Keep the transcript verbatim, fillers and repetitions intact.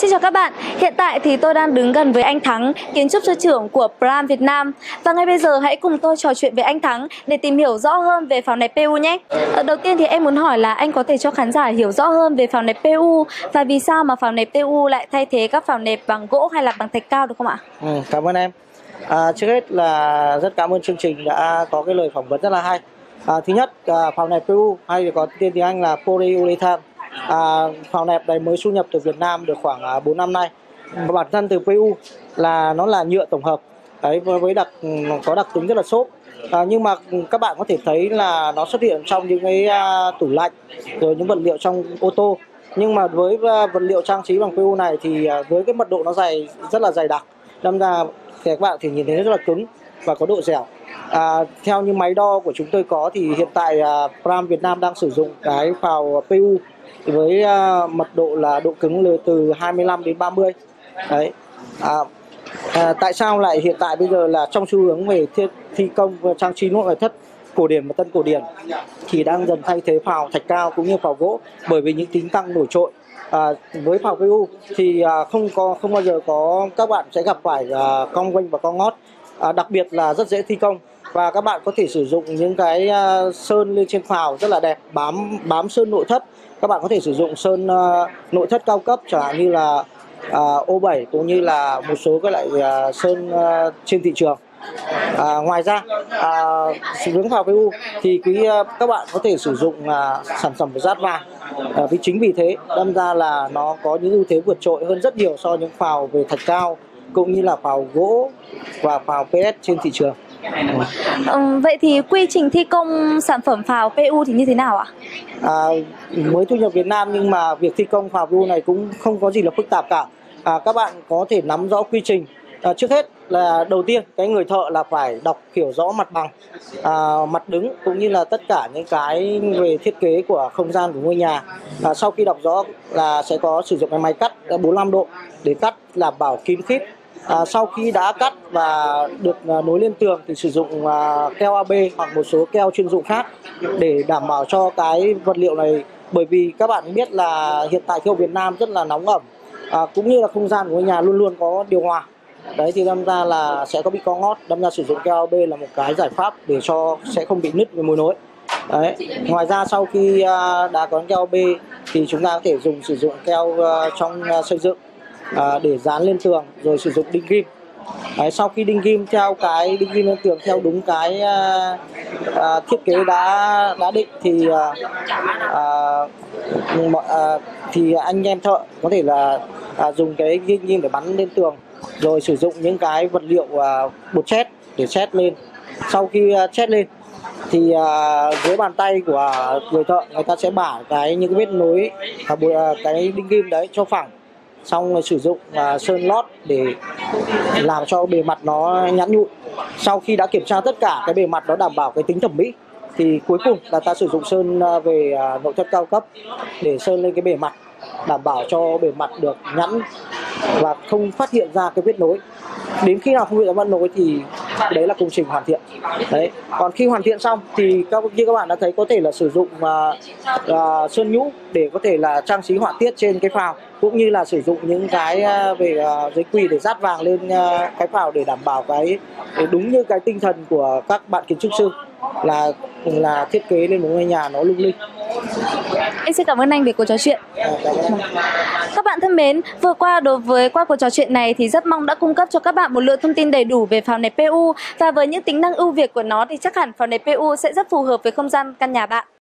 Xin chào các bạn, hiện tại thì tôi đang đứng gần với anh Thắng, kiến trúc sư trưởng của Prime Việt Nam. Và ngay bây giờ hãy cùng tôi trò chuyện với anh Thắng để tìm hiểu rõ hơn về pháo nẹp pê u nhé. Ở đầu tiên thì em muốn hỏi là anh có thể cho khán giả hiểu rõ hơn về pháo nẹp pê u và vì sao mà pháo nẹp pê u lại thay thế các pháo nẹp bằng gỗ hay là bằng thạch cao được không ạ? Ừ, cảm ơn em. À, trước hết là rất cảm ơn chương trình đã có cái lời phỏng vấn rất là hay. À, thứ nhất, à, pháo nẹp pê u hay có tên tiếng Anh là polyurethane. À, pháo nẹp này mới du nhập từ Việt Nam được khoảng à, bốn năm nay. Và bản thân từ pê u là nó là nhựa tổng hợp. Đấy, với đặc có đặc tính rất là xốp. À, nhưng mà các bạn có thể thấy là nó xuất hiện trong những cái uh, tủ lạnh, rồi những vật liệu trong ô tô. Nhưng mà với uh, vật liệu trang trí bằng pê u này thì uh, với cái mật độ nó dày, rất là dày đặc, đâm ra thì các bạn thì nhìn thấy nó rất là cứng và có độ dẻo. À, theo như máy đo của chúng tôi có thì hiện tại uh, Prime Việt Nam đang sử dụng cái pháo pê u với uh, mật độ là độ cứng từ hai mươi lăm đến ba mươi. Đấy. À, À, tại sao lại hiện tại bây giờ là trong xu hướng về thi, thi công và trang trí nội ngoại thất cổ điển và tân cổ điển thì đang dần thay thế pháo thạch cao cũng như pháo gỗ, bởi vì những tính năng nổi trội. À, với pháo pê u thì à, không có không bao giờ có các bạn sẽ gặp phải à, cong vênh và cong ngót, à, đặc biệt là rất dễ thi công và các bạn có thể sử dụng những cái à, sơn lên trên pháo rất là đẹp, bám bám sơn nội thất. Các bạn có thể sử dụng sơn à, nội thất cao cấp chẳng hạn như là À, ô bảy cũng như là một số các loại à, sơn à, trên thị trường. À, ngoài ra à, sử dụng pháo pê u thì quý à, các bạn có thể sử dụng à, sản phẩm rát vàng. À, vì chính vì thế đâm ra là nó có những ưu thế vượt trội hơn rất nhiều so với những pháo về thạch cao cũng như là pháo gỗ và pháo pê ét trên thị trường. Ừ, vậy thì quy trình thi công sản phẩm pháo pê u thì như thế nào ạ? À, mới thu nhập Việt Nam nhưng mà việc thi công pháo pê u này cũng không có gì là phức tạp cả. À, các bạn có thể nắm rõ quy trình. À, trước hết là đầu tiên cái người thợ là phải đọc hiểu rõ mặt bằng, à, mặt đứng cũng như là tất cả những cái về thiết kế của không gian của ngôi nhà. À, sau khi đọc rõ là sẽ có sử dụng cái máy cắt bốn mươi lăm độ để cắt đảm bảo kín khít. À, sau khi đã cắt và được à, nối lên tường thì sử dụng à, keo a bê hoặc một số keo chuyên dụng khác để đảm bảo cho cái vật liệu này, bởi vì các bạn biết là hiện tại khí hậu Việt Nam rất là nóng ẩm, à, cũng như là không gian của ngôi nhà luôn luôn có điều hòa. Đấy thì đâm ra là sẽ có bị co ngót, đâm ra sử dụng keo a bê là một cái giải pháp để cho sẽ không bị nứt về mối nối. Đấy. Ngoài ra sau khi à, đã có keo a bê thì chúng ta có thể dùng sử dụng keo à, trong à, xây dựng à, để dán lên tường, rồi sử dụng đinh ghim. Đấy, sau khi đinh ghim theo cái đinh ghim lên tường theo đúng cái à, à, thiết kế đã đã định thì à, à, à, thì anh em thợ có thể là à, dùng cái đinh ghim để bắn lên tường, rồi sử dụng những cái vật liệu à, bột chét để chét lên. Sau khi à, chét lên thì à, dưới bàn tay của người thợ, người ta sẽ bả cái những cái vết nối à, cái đinh ghim đấy cho phẳng, xong rồi sử dụng uh, sơn lót để làm cho bề mặt nó nhẵn nhụi. Sau khi đã kiểm tra tất cả cái bề mặt nó đảm bảo cái tính thẩm mỹ thì cuối cùng là ta sử dụng sơn uh, về uh, nội thất cao cấp để sơn lên cái bề mặt, đảm bảo cho bề mặt được nhẵn và không phát hiện ra cái vết nối. Đến khi nào không bị ra vết nối thì đấy là công trình hoàn thiện. Đấy. Còn khi hoàn thiện xong thì các như các bạn đã thấy có thể là sử dụng uh, uh, sơn nhũ để có thể là trang trí họa tiết trên cái pháo, cũng như là sử dụng những cái uh, về uh, giấy quỳ để dát vàng lên uh, cái pháo để đảm bảo cái đúng như cái tinh thần của các bạn kiến trúc sư là là thiết kế lên một ngôi nhà nó lung linh. Em xin cảm ơn anh về cuộc trò chuyện. Các bạn thân mến, vừa qua đối với qua cuộc trò chuyện này thì rất mong đã cung cấp cho các bạn một lượng thông tin đầy đủ về pháo nẹp pê u, và với những tính năng ưu việt của nó thì chắc hẳn pháo nẹp pê u sẽ rất phù hợp với không gian căn nhà bạn.